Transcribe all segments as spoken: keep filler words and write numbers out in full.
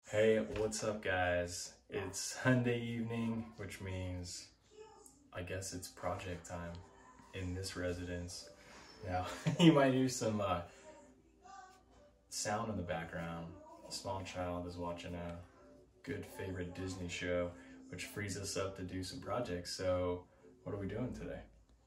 Hey, what's up guys? It's Sunday evening, which means I guess it's project time in this residence. Now, you might hear some uh, sound in the background. A small child is watching a good favorite Disney show, which frees us up to do some projects. So, what are we doing today?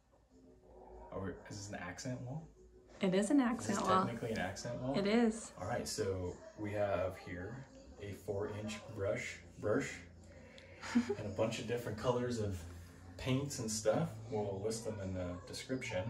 Are we, is this an accent wall? It is an accent is this wall. technically an accent wall? It is. All right, so we have here a four inch brush, brush, and a bunch of different colors of paints and stuff. We'll list them in the description.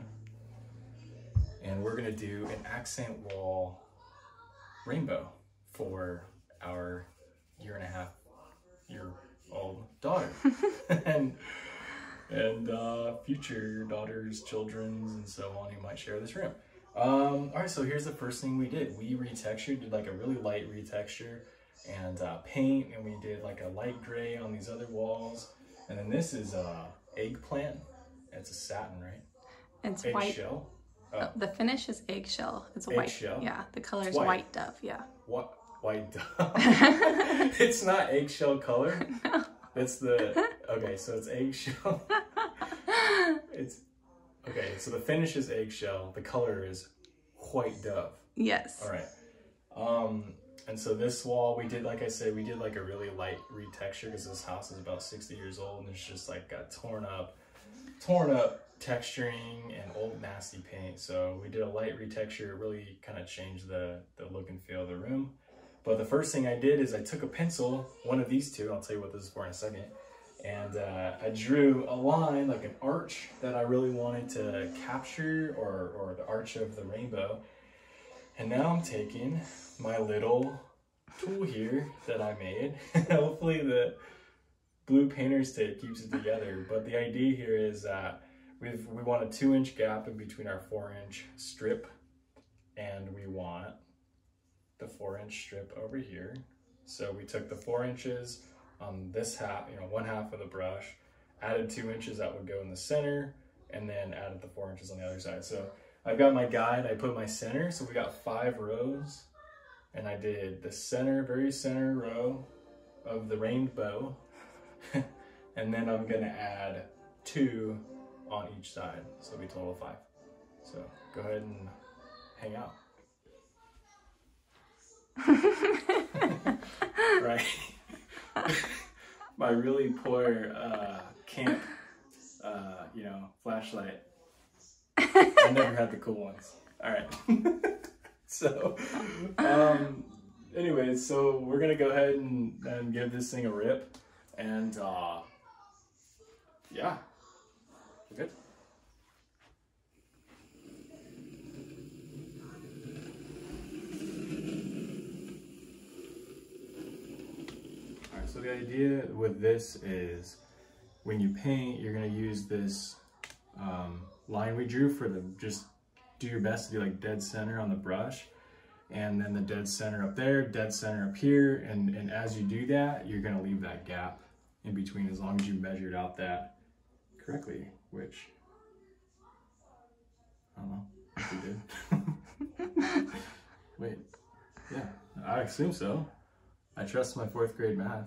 And we're gonna do an accent wall rainbow for our year and a half year old daughter. and and uh, future daughters, children's, and so on who might share this room. Um, all right, so here's the first thing we did. We retextured, did like a really light retexture and uh, paint, and we did like a light gray on these other walls. And then this is uh, eggplant. It's a satin, right? It's egg white. Shell. Oh. The finish is eggshell. It's a Eggshell? white. Yeah, the color is white. white dove. Yeah. What? White dove. It's not eggshell color. No. It's the, okay, so it's eggshell. It's, okay, so the finish is eggshell. The color is white dove. Yes. All right. Um, and so this wall, we did, like I said, we did like a really light retexture because this house is about sixty years old and it's just like got torn up, torn up texturing and old nasty paint. So we did a light retexture. It really kind of changed the, the look and feel of the room. But the first thing I did is I took a pencil, one of these two, I'll tell you what this is for in a second, and uh, I drew a line, like an arch that I really wanted to capture, or, or the arch of the rainbow. And now I'm taking my little tool here that I made. Hopefully the blue painter's tape keeps it together. But the idea here is that we've, we want a two inch gap in between our four inch strip, and we want the four inch strip over here. So we took the four inches on this half, you know, one half of the brush, added two inches that would go in the center, and then added the four inches on the other side. So I've got my guide, I put my center, so we got five rows, and I did the center, very center row of the rainbow, and then I'm gonna add two on each side, so it'll be a total of five. So go ahead and hang out. Right. My really poor uh, camp, uh, you know, flashlight. I never had the cool ones. All right. So, um, anyways, so we're gonna go ahead and, and give this thing a rip, and uh, yeah, we're good. So the idea with this is when you paint, you're going to use this um, line we drew for the, just do your best to do like dead center on the brush, and then the dead center up there, dead center up here, and, and as you do that, you're going to leave that gap in between as long as you measured out that correctly, which, I don't know if you did. Wait, yeah, I assume so. I trust my fourth grade math.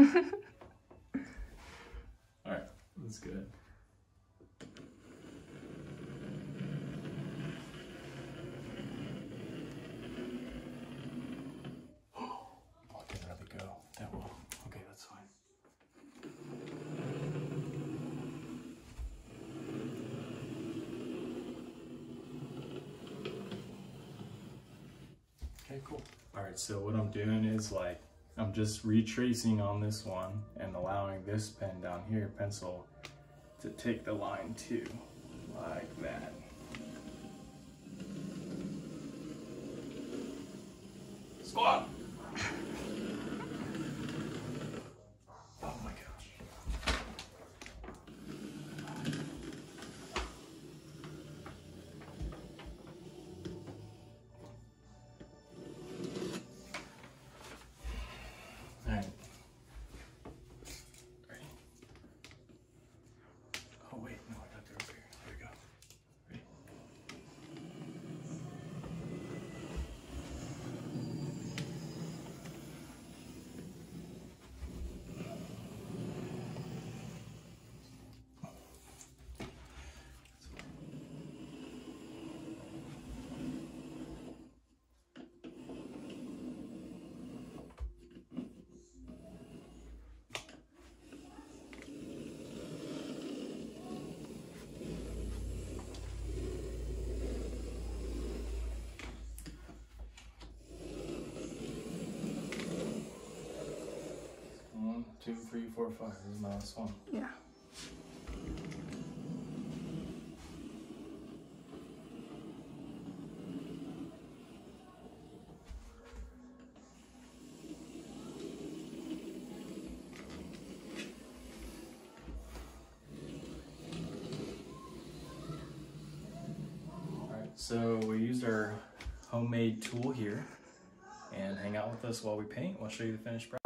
All right, that's good. Oh, it didn't really go that well. Okay, that's fine. Okay, cool. All right, so what I'm doing is like, I'm just retracing on this one and allowing this pen down here, pencil, to take the line too, like that. Squat! Oh my gosh. Alright. Ready? Oh wait, no, I got to over here. There we go. Ready? two, three, four, five. This is my last one. Yeah. So we used our homemade tool here, and hang out with us while we paint. We'll show you the finished product.